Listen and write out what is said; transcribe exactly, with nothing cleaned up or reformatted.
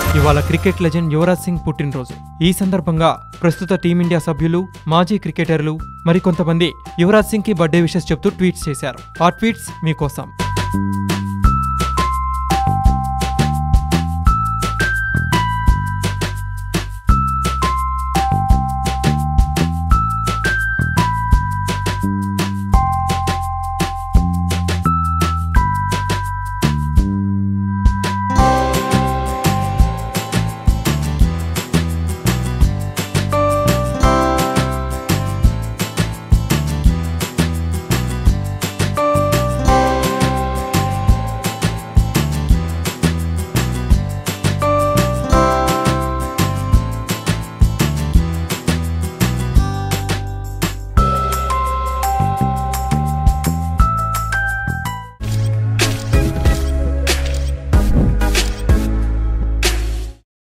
ఇవాళ cricket legend Yuvraj Singh పుట్టినరోజు. ఈ సందర్భంగా ప్రస్తుత టీమిండియా సభ్యులు, మాజీ క్రికెటర్లు మరికొంతమంది యువరాజ్ సింగ్ కి బర్త్డే విషెస్ చెప్తూ ట్వీట్స్ చేశారు. ఆ ట్వీట్స్ మీకోసం.